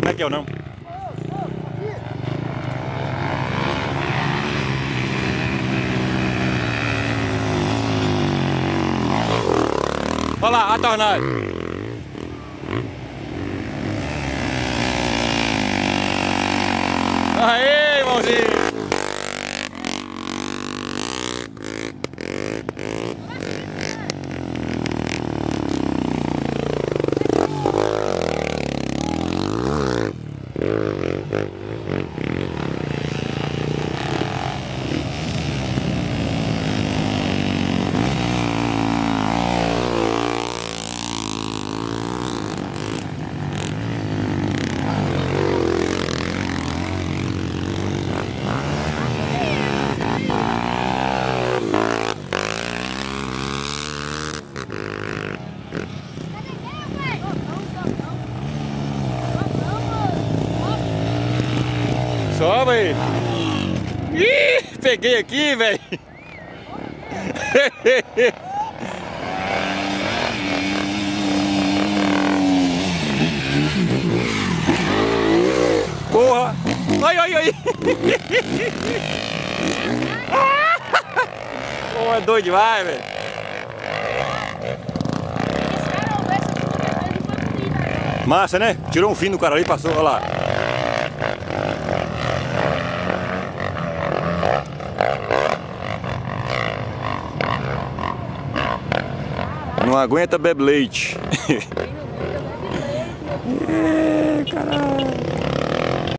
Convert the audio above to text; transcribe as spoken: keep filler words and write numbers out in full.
Como é que é o nome? Olha lá, a tornada. Aê, irmãozinho. Sobe aí. Ih, peguei aqui, velho. Porra. Ai, ai, ai. Pô, é doido demais, velho. Massa, né? Tirou um fim do cara ali e passou, olha lá. Não aguenta, bebe leite. É, caralho.